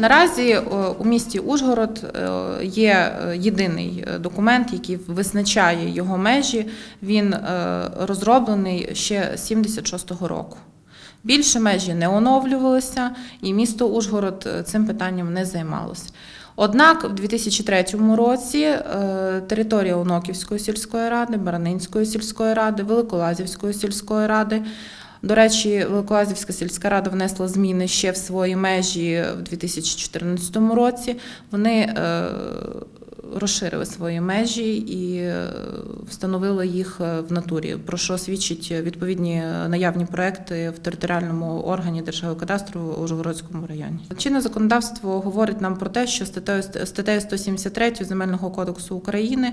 Наразі у місті Ужгород є єдиний документ, який визначає його межі. Він розроблений ще 76-го року. Більше межі не оновлювалися, і місто Ужгород цим питанням не займалося. Однак в 2003 році територія Оноківської сільської ради, Баранинської сільської ради, Великолазівської сільської ради, до речі, Великолазівська сільська рада внесла зміни ще в свої межі в 2014 році. Вони розширили свої межі і встановили їх в натурі, про що свідчать відповідні наявні проекти в територіальному органі Держгеокадастру у Ужгородському районі. Чинне законодавство говорить нам про те, що статтею 173 Земельного кодексу України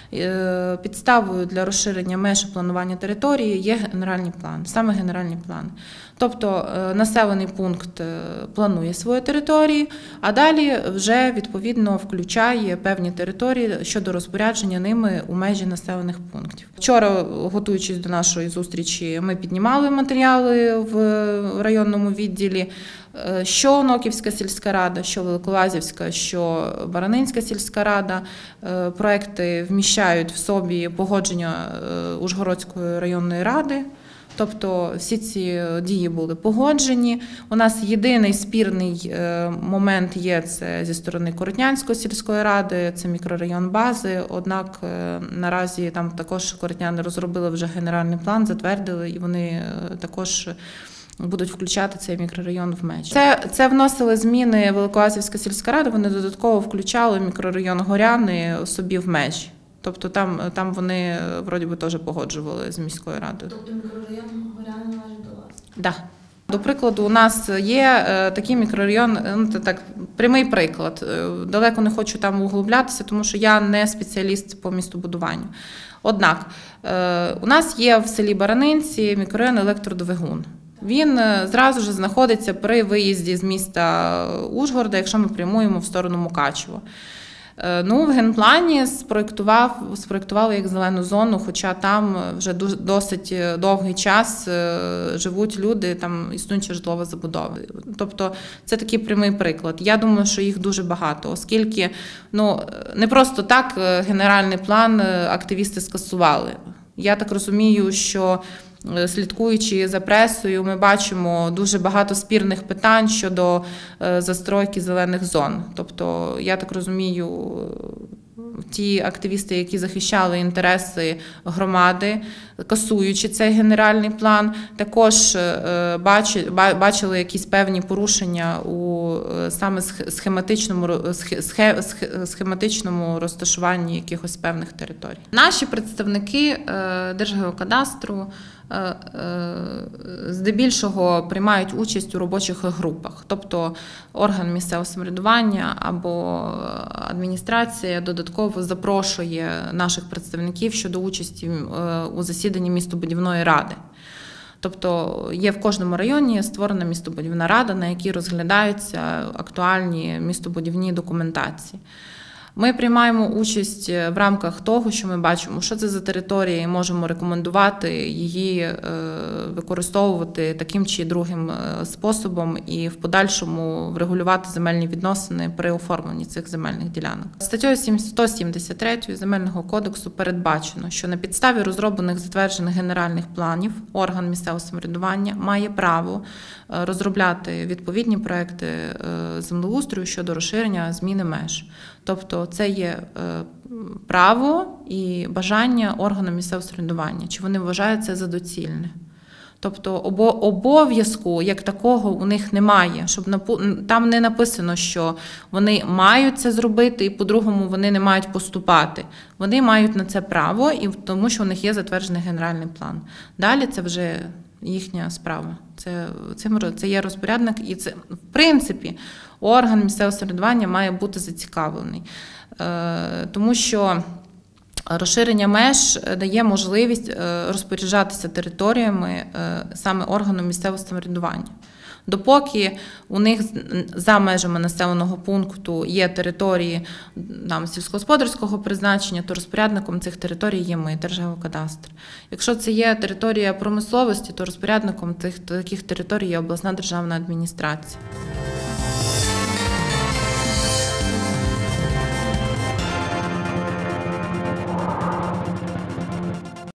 підставою для розширення меж планування території є генеральний план, саме генеральний план. Тобто населений пункт планує свою територію, а далі вже відповідно включає певні території щодо розпорядження ними у межі населених пунктів. Вчора, готуючись до нашої зустрічі, ми піднімали матеріали в районному відділі, що Оноківська сільська рада, що Великолазівська, що Баранинська сільська рада. Проекти вміщають в собі погодження Ужгородської районної ради. Тобто всі ці дії були погоджені. У нас єдиний спірний момент є це зі сторони Коротнянської сільської ради, це мікрорайон бази. Однак наразі там також коротняни розробили вже генеральний план, затвердили, і вони також будуть включати цей мікрорайон в межі. Це вносили зміни Великолазівська сільська рада, вони додатково включали мікрорайон Горяни собі в межі. Тобто там вони, вроді би, теж погоджували з міською радою. Тобто мікрорайон Горяни належить до вас? Так. До прикладу, у нас є такий мікрорайон, так, прямий приклад. Далеко не хочу там углублятися, тому що я не спеціаліст по містобудуванню. Однак, у нас є в селі Баранинці мікрорайон Електродвигун. Він зразу ж знаходиться при виїзді з міста Ужгорода, якщо ми прямуємо в сторону Мукачева. В генплані спроєктували як зелену зону, хоча там вже досить довгий час живуть люди, там існуюча житлова забудова. Тобто це такий прямий приклад. Я думаю, що їх дуже багато, оскільки не просто так генеральний план активісти скасували. Я так розумію, що слідкуючи за пресою, ми бачимо дуже багато спірних питань щодо застройки зелених зон. Тобто, я так розумію, ті активісти, які захищали інтереси громади, касуючи цей генеральний план, також бачили якісь певні порушення у саме схематичному розташуванні якихось певних територій. Наші представники Держгеокадастру здебільшого приймають участь у робочих групах, тобто орган місцевого самоврядування або адміністрація додатково запрошує наших представників щодо участі у засіданні містобудівної ради. Тобто є в кожному районі створена містобудівна рада, на якій розглядаються актуальні містобудівні документації. Ми приймаємо участь в рамках того, що ми бачимо, що це за територія, і можемо рекомендувати її використовувати таким чи другим способом і в подальшому врегулювати земельні відносини при оформленні цих земельних ділянок. Статтею 173 Земельного кодексу передбачено, що на підставі розроблених затверджених генеральних планів орган місцевого самоврядування має право розробляти відповідні проекти землеустрою щодо розширення зміни меж. Тобто це є право і бажання органу місцевого самоврядування, чи вони вважають це за доцільне. Тобто обов'язку як такого у них немає, щоб там не написано, що вони мають це зробити і по-другому вони не мають поступати. Вони мають на це право, і тому що у них є затверджений генеральний план. Далі це вже їхня справа. Це є розпорядник, і це, в принципі, орган місцевого самоврядування має бути зацікавлений. Тому що розширення меж дає можливість розпоряджатися територіями саме органу місцевого самоврядування. Допоки у них за межами населеного пункту є території сільськогосподарського призначення, то розпорядником цих територій є ми, Держгеокадастр. Якщо це є територія промисловості, то розпорядником таких територій є обласна державна адміністрація.